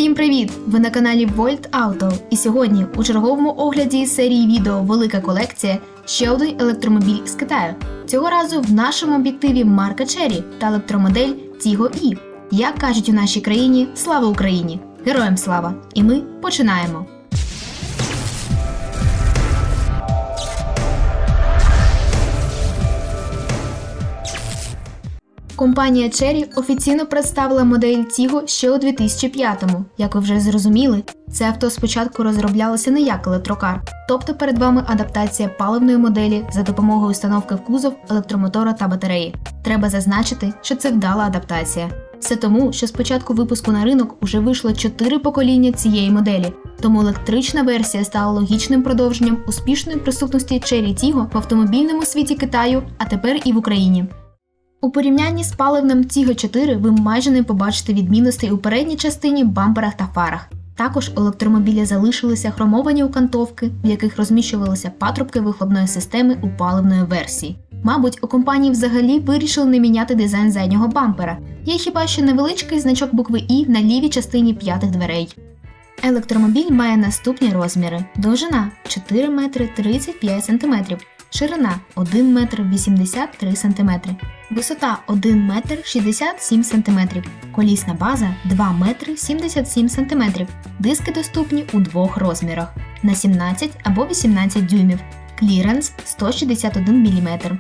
Всім привіт! Ви на каналі Volt Auto, і сьогодні у черговому огляді із серії відео «Велика колекція» ще один електромобіль з Китаю. Цього разу в нашому об'єктиві марка Chery та електромодель Tiggo E. Як кажуть у нашій країні, слава Україні! Героям слава! І ми починаємо! Компанія Chery офіційно представила модель Tiggo ще у 2005-му. Як ви вже зрозуміли, це авто спочатку розроблялося не як електрокар, тобто перед вами адаптація паливної моделі за допомогою установки в кузов електромотора та батареї. Треба зазначити, що це вдала адаптація. Все тому, що з початку випуску на ринок уже вийшло 4 покоління цієї моделі, тому електрична версія стала логічним продовженням успішної присутності Chery Tiggo в автомобільному світі Китаю, а тепер і в Україні. У порівнянні з паливним Tiggo 4 ви майже не побачите відмінностей у передній частині, бамперах та фарах. Також у електромобіля залишилися хромовані окантовки, в яких розміщувалися патрубки вихлопної системи у паливної версії. Мабуть, у компанії взагалі вирішили не міняти дизайн заднього бампера. Є хіба що невеличкий значок букви «І» на лівій частині п'ятих дверей. Електромобіль має наступні розміри. Довжина – 4 метри 35 см, ширина – 1 метр 83 см, висота – 1 метр 67 см, колісна база – 2 метри 77 см, диски доступні у двох розмірах – на 17 або 18 дюймів, кліренс – 161 мм.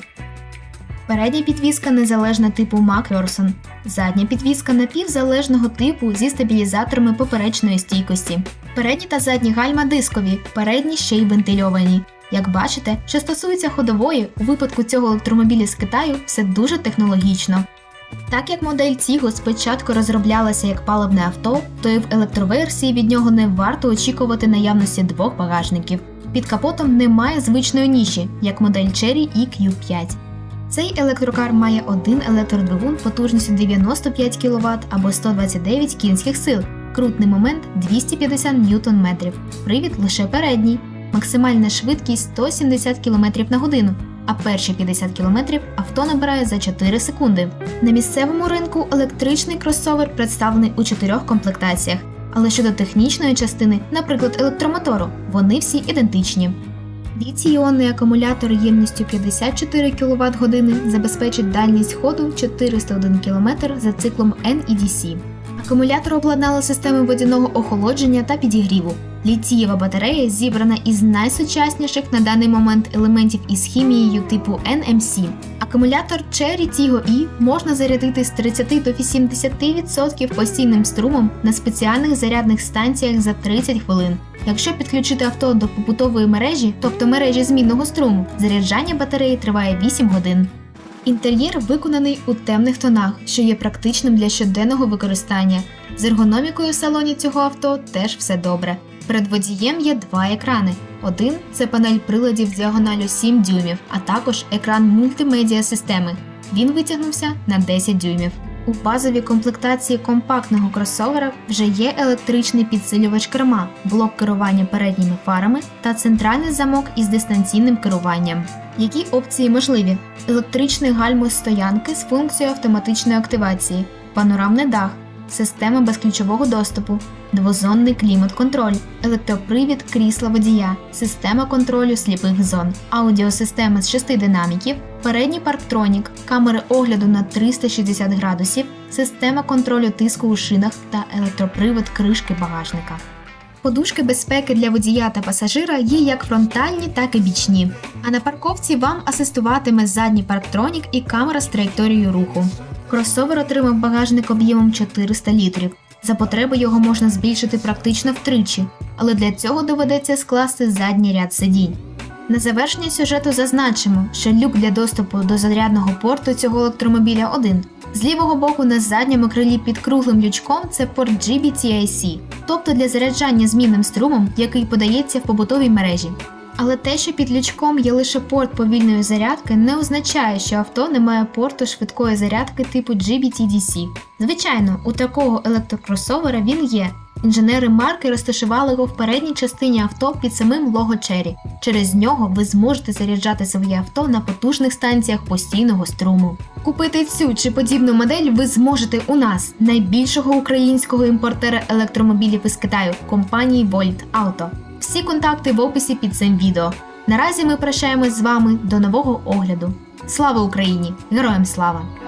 Передня підвіска незалежна типу Макферсон, задня підвіска напівзалежного типу зі стабілізаторами поперечної стійкості. Передні та задні гальма дискові, передні ще й вентильовані. Як бачите, що стосується ходової, у випадку цього електромобіля з Китаю все дуже технологічно. Так як модель Tiggo спочатку розроблялася як паливне авто, то і в електроверсії від нього не варто очікувати наявності двох багажників. Під капотом немає звичної ніші, як модель Chery EQ5. Цей електрокар має один електродвигун потужністю 95 кВт або 129 кінських сил, крутний момент 250 Нм, привід лише передній. Максимальна швидкість 170 км на годину, а перші 50 км авто набирає за 4 секунди. На місцевому ринку електричний кросовер представлений у 4 комплектаціях, але щодо технічної частини, наприклад електромотору, вони всі ідентичні. Літій-іонний акумулятор ємністю 54 кВт-години забезпечить дальність ходу 401 км за циклом NEDC. Акумулятор обладнали системою водяного охолодження та підігріву. Літієва батарея зібрана із найсучасніших на даний момент елементів із хімією типу NMC. Акумулятор Chery Tiggo E можна зарядити з 30 до 80% постійним струмом на спеціальних зарядних станціях за 30 хвилин. Якщо підключити авто до побутової мережі, тобто мережі змінного струму, заряджання батареї триває 8 годин. Інтер'єр виконаний у темних тонах, що є практичним для щоденного використання. З ергономікою в салоні цього авто теж все добре. Перед водієм є два екрани. Один – це панель приладів з діагоналлю 7 дюймів, а також екран мультимедіа системи. Він витягнувся на 10 дюймів. У базовій комплектації компактного кросовера вже є електричний підсилювач керма, блок керування передніми фарами та центральний замок із дистанційним керуванням. Які опції можливі? Електричний гальмо-стоянки з функцією автоматичної активації, панорамний дах, система безключового доступу, двозонний клімат-контроль, електропривід крісла водія, система контролю сліпих зон, аудіосистема з 6 динаміків, передній парктронік, камери огляду на 360 градусів, система контролю тиску у шинах та електропривод кришки багажника. Подушки безпеки для водія та пасажира є як фронтальні, так і бічні. А на парковці вам асистуватиме задній парктронік і камера з траєкторією руху. Кросовер отримав багажник об'ємом 400 літрів. За потреби його можна збільшити практично втричі, але для цього доведеться скласти задній ряд сидінь. На завершення сюжету зазначимо, що люк для доступу до зарядного порту цього електромобіля один. З лівого боку на задньому крилі під круглим лючком це порт GBT-IC, тобто для заряджання змінним струмом, який подається в побутовій мережі. Але те, що під лючком є лише порт повільної зарядки, не означає, що авто не має порту швидкої зарядки типу GBT-DC. Звичайно, у такого електрокросовера він є. Інженери марки розташували його в передній частині авто під самим лого Chery. Через нього ви зможете заряджати своє авто на потужних станціях постійного струму. Купити цю чи подібну модель ви зможете у нас, найбільшого українського імпортера електромобілів із Китаю, компанії Volt Auto. Всі контакти в описі під цим відео. Наразі ми прощаємось з вами до нового огляду. Слава Україні! Героям слава!